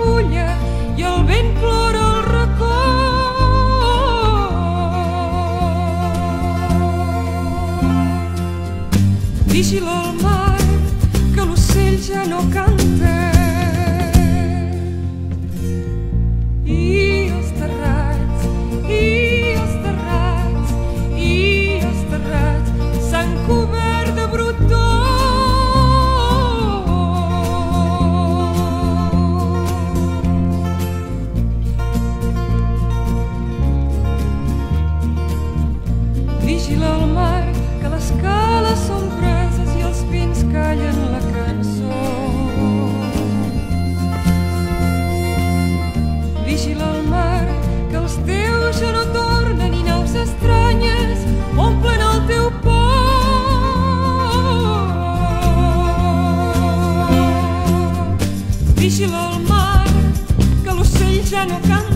fulla i el vent plora el racó. Vigila el mar, que l'ocell ja no canta. I els terrats s'han cobert de brutó. Vigila el mar, que les cales són preses i els pins callen la cançó. Vigila el mar, que els teus ja no tornen i naus estranyes omplen el teu port. Vigila el mar, que l'ocell ja no canta.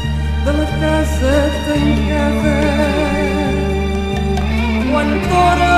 Tancada quan fora